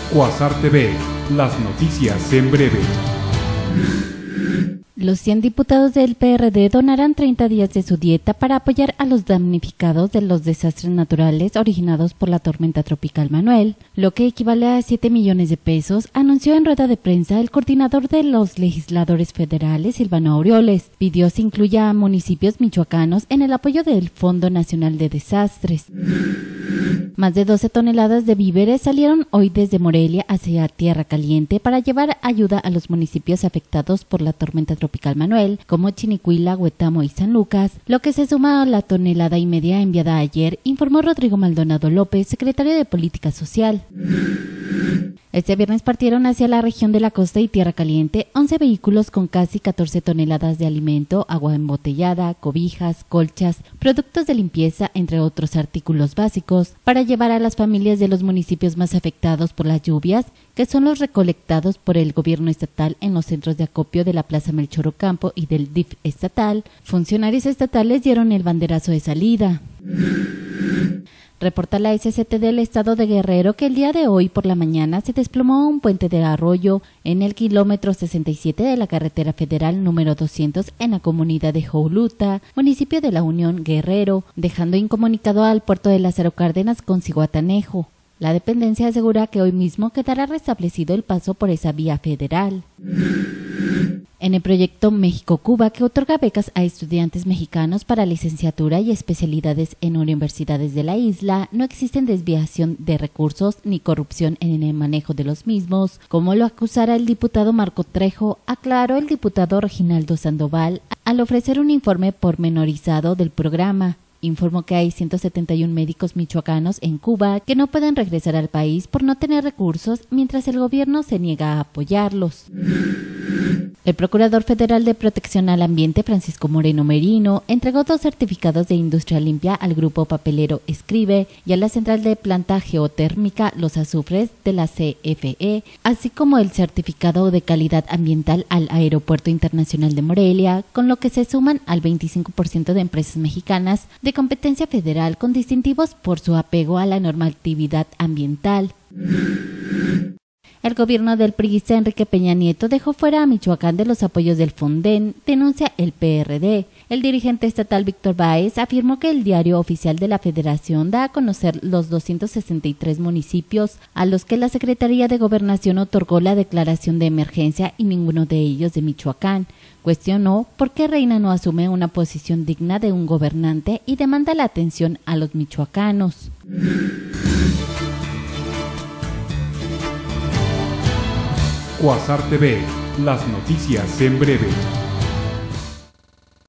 Quasar TV, las noticias en breve. Los 100 diputados del PRD donarán 30 días de su dieta para apoyar a los damnificados de los desastres naturales originados por la tormenta tropical Manuel, lo que equivale a 7 millones de pesos, anunció en rueda de prensa el coordinador de los legisladores federales, Silvano Aureoles. Pidió se incluya a municipios michoacanos en el apoyo del Fondo Nacional de Desastres. Más de 12 toneladas de víveres salieron hoy desde Morelia hacia Tierra Caliente para llevar ayuda a los municipios afectados por la tormenta tropical Manuel, como Chinicuila, Huetamo y San Lucas, lo que se suma a la tonelada y media enviada ayer, informó Rodrigo Maldonado López, secretario de Política Social. Este viernes partieron hacia la región de la costa y Tierra Caliente 11 vehículos con casi 14 toneladas de alimento, agua embotellada, cobijas, colchas, productos de limpieza, entre otros artículos básicos, para llevar a las familias de los municipios más afectados por las lluvias, que son los recolectados por el gobierno estatal en los centros de acopio de la Plaza Melchor Ocampo y del DIF estatal. Funcionarios estatales dieron el banderazo de salida. Reporta la SCT del estado de Guerrero que el día de hoy por la mañana se desplomó un puente de arroyo en el kilómetro 67 de la carretera federal número 200 en la comunidad de Jouluta, municipio de La Unión, Guerrero, dejando incomunicado al puerto de Lázaro Cárdenas con Zihuatanejo. La dependencia asegura que hoy mismo quedará restablecido el paso por esa vía federal. En el proyecto México-Cuba, que otorga becas a estudiantes mexicanos para licenciatura y especialidades en universidades de la isla, no existen desviación de recursos ni corrupción en el manejo de los mismos, como lo acusara el diputado Marco Trejo, aclaró el diputado Reginaldo Sandoval al ofrecer un informe pormenorizado del programa. Informó que hay 171 médicos michoacanos en Cuba que no pueden regresar al país por no tener recursos, mientras el gobierno se niega a apoyarlos. El Procurador Federal de Protección al Ambiente, Francisco Moreno Merino, entregó 2 certificados de industria limpia al grupo papelero Escribe y a la central de planta geotérmica Los Azufres de la CFE, así como el certificado de calidad ambiental al Aeropuerto Internacional de Morelia, con lo que se suman al 25% de empresas mexicanas de competencia federal con distintivos por su apego a la normatividad ambiental. El gobierno del priista Enrique Peña Nieto dejó fuera a Michoacán de los apoyos del Fonden, denuncia el PRD. El dirigente estatal Víctor Báez afirmó que el diario oficial de la Federación da a conocer los 263 municipios a los que la Secretaría de Gobernación otorgó la declaración de emergencia y ninguno de ellos de Michoacán. Cuestionó por qué Reina no asume una posición digna de un gobernante y demanda la atención a los michoacanos. Quasar TV, las noticias en breve.